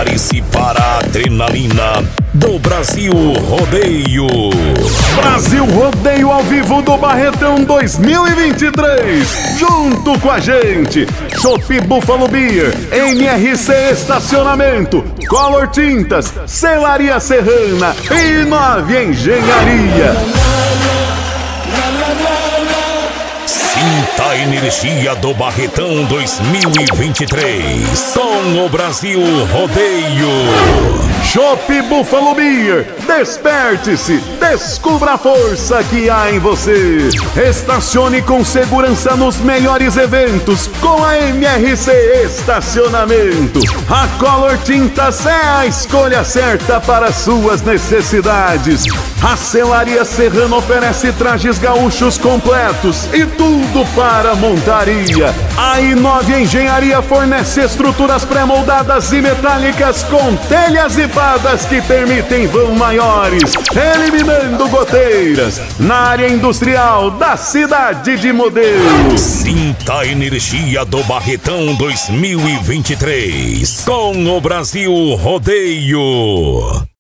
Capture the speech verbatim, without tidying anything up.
Prepare-se para a adrenalina do Brasil Rodeio. Brasil Rodeio ao vivo do Barretão dois mil e vinte e três. Junto com a gente, Chopp Buffalo Beer, M R C Estacionamento, Color Tintas, Celaria Serrana e Nove Engenharia. Sinta a energia do Barretão dois mil e vinte e três com o Brasil Rodeio. Chopp Buffalo Beer, desperte-se, descubra a força que há em você. Estacione com segurança nos melhores eventos com a M R C Estacionamento. A Color Tintas é a escolha certa para suas necessidades. A Celaria Serrana oferece trajes gaúchos completos e tudo para montaria. A Nove Engenharia fornece estruturas pré-moldadas e metálicas com telhas e padas que permitem vão maiores, eliminando goteiras. Na área industrial da cidade de Modelo. Sinta a energia do Barretão dois mil e vinte e três com o Brasil Rodeio.